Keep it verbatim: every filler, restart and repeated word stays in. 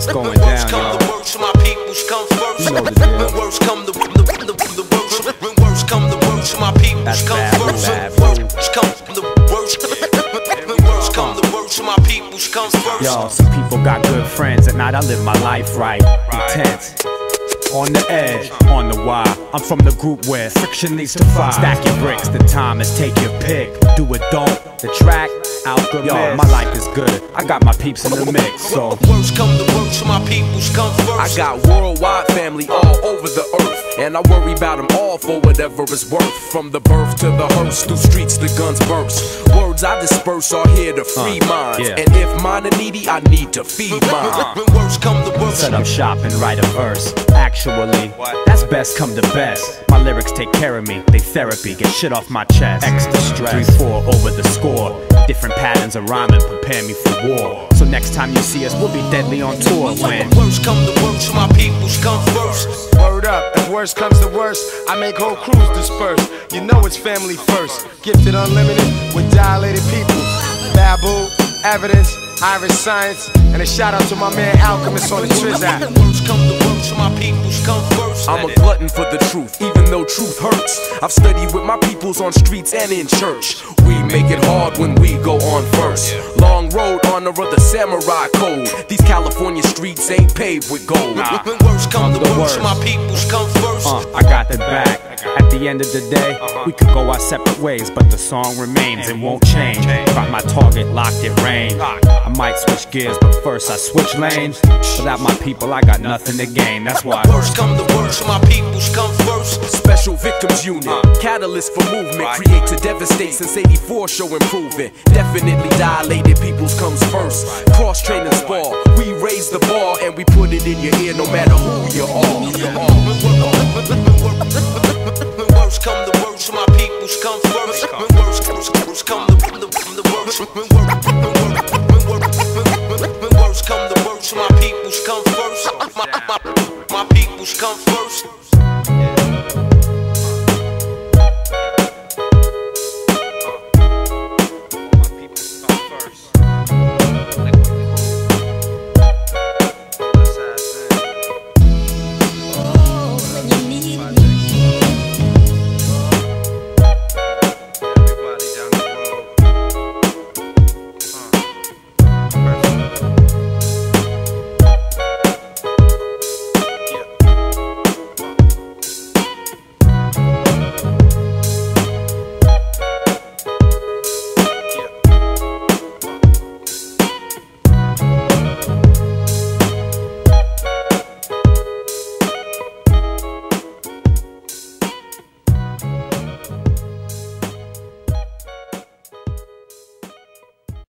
It's going down, y'all. The worst, my peoples come first. You know the deal. When worst come the, the, the, the worst. When worst come the worst, my peoples That's come bad, first. bad, When worst come the worst. When worst come the worst, my peoples come first. Yo, some people got good friends. At night I live my life right. Intense. On the edge, on the wire. I'm from the group where friction leads to fire. Stack your bricks, the time is take your pick. Do it, don't. The track, Alchemist. Yo, my life is good. I got my peeps in the mix, so. Worst come the worst, my peoples come first. I got worldwide family all over the earth, and I worry about them all for whatever it's worth. From the birth to the hearse, through streets the guns burst. Words I disperse are here to free uh, minds, yeah. and if mine are needy, I need to feed mine. When worst come the worst. Set up shop and write a verse. Actually, that's best come to best. My lyrics take care of me, they therapy, get shit off my chest. Extra stress, three four over the score. Different patterns of rhyming prepare me for war. So next time you see us, we'll be deadly on tour. When worst come the worst, my peoples come first. Word up, if worst comes to worst, I make whole crews disperse. You know it's family first. Gifted unlimited with dilated people. Babu, Evidence, Irish Science, and a shout out to my man Alchemist on the Trizac. Worst come the worst, my peoples come first. I'm a glutton for the truth, even though truth hurts. I've studied with my peoples on streets and in church. We make it hard when we go on first. Long road, honor of the samurai code. These California streets ain't paved with gold. When worst come the worst, my peoples come first. uh, I got the back. At the end of the day, we could go our separate ways, but the song remains and won't change. Got my target locked in range. I might switch gears, but first I switch lanes. Without my people, I got nothing to gain. That's why worst come the worst, my peoples come first. Special Victims Unit, catalyst for movement, create to devastate since eighty-four, show improvement. Definitely dilated peoples comes first. Cross train and spar, we raise the bar and we put it in your ear no matter who you are.